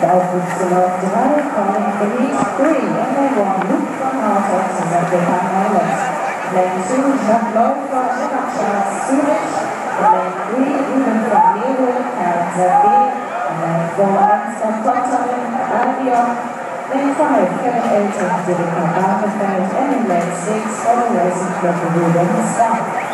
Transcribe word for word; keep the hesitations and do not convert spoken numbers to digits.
Aufwuchsgelaufen drei von Denise three, and then one Luke van Halters and then behind Islands. Lane two, Jacques Laufer, Natasha Sulic, and then three, Ruben van Leeuwen, Karen Zerbi, and then four, Ansel Cotton, Albion. Lane five, Kevin Elton, Dilika Barkenfeld, and in lane six, Auto Racing Club Ruben Staff.